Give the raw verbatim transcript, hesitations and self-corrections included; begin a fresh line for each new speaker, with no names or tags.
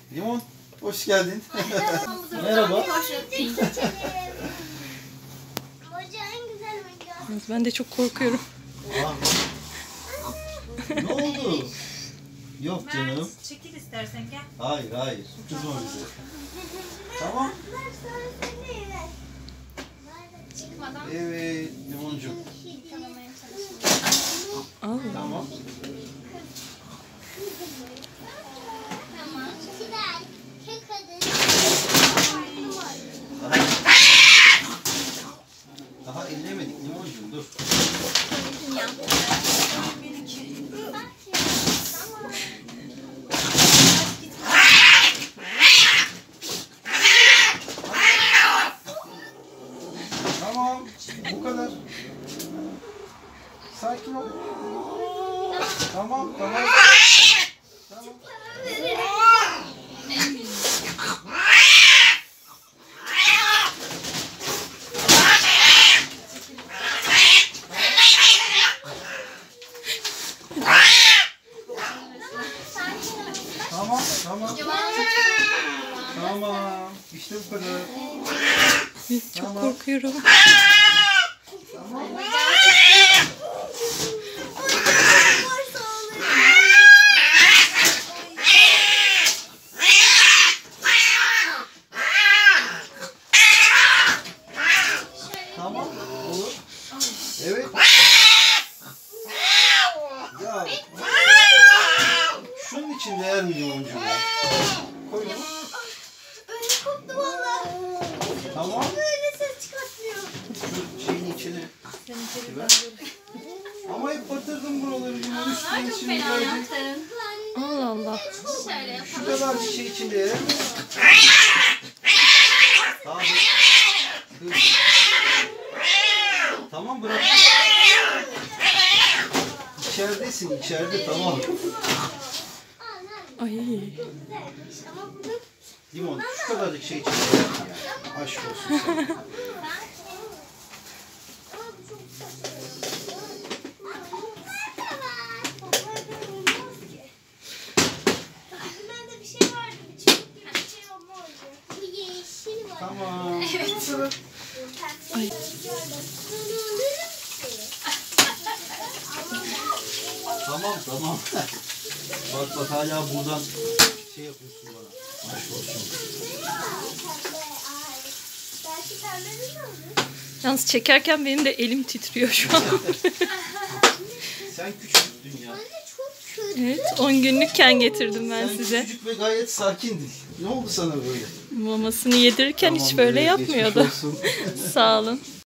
Limon, hoş geldin. Merhaba.
Ben de çok korkuyorum.
Aa, ne oldu? Yok canım.
Çekil istersen gel.
Hayır hayır. Kızma bize. Tamam. Evet limoncu.
Allah.
Tamam. Daha, daha ellemedik limoncuğum dur. Tamam. Bu kadar. Sakin ol. Tamam tamam. Tamam. Tamam, tamam. Tamam. İşte bu kadar.
Çok
Tamam.
korkuyorum.
Tamam. Tamam. Olur. Evet. Ya. Şunun için değer mi limoncu ya? Koy onu.
Öyle koptu valla.
Tamam.
Böyle ses çıkartmıyor.
Şu şeyin içine. Ver. Ama hep batırdım buraları limon üstüne şimdi gelecek.
Allah Allah.
Şu kadar bir şey içinde yer mi? Tamam. Dur. Tamam bırak. İçeridesin içeride tamam.
Ay.
Ama bunu
Limon şu kadarcık şey içinde yer mi yani? Aşk olsun sana.
Bende bir şey vardı. Bir çubuk gibi bir şey olmalı. Bu yeşil var.
Tamam. Evet.
Ay.
Tamam tamam. Bak bak hala buradan şey yapıyorsun bana. Aşk olsun.
Belki pembe mi olur?
Yalnız çekerken benim de elim titriyor şu an.
Sen küçüktün ya.
Anne çok kötü.
Evet, on günlükken getirdim ben
Sen
size.
küçücük ve gayet sakindin. Ne oldu sana böyle?
Mamasını yedirirken hiç
Tamam,
böyle
evet, geçmiş
yapmıyordu.
olsun.
Sağ olun.